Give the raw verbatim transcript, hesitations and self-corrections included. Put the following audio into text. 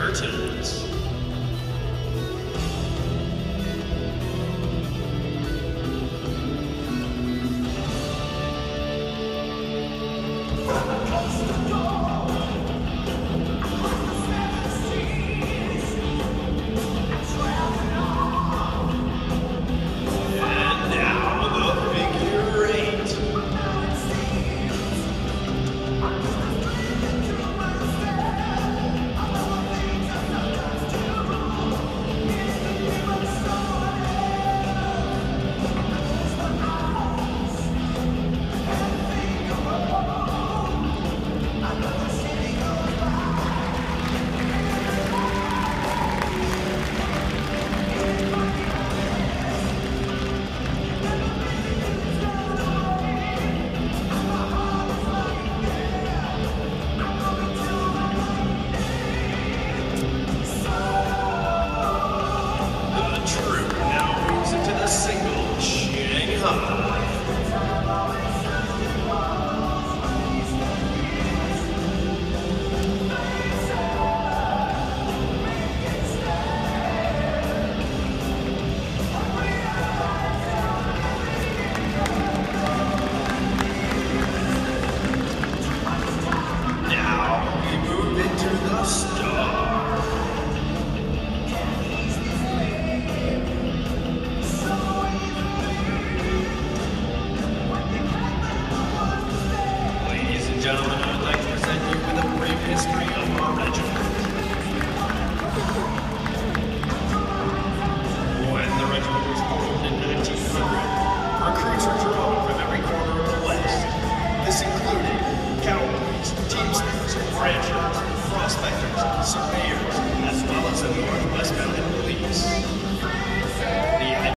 curtains. And now the figure eight. The troop now moves into the single Shanghai. Now we move into the star. Ladies and gentlemen, I would like to present you with a brief history of our regiment. When the regiment was formed in nineteen hundred, recruits were drawn from every corner of the West. This included cowboys, teamsters, ranchers, prospectors, surveyors,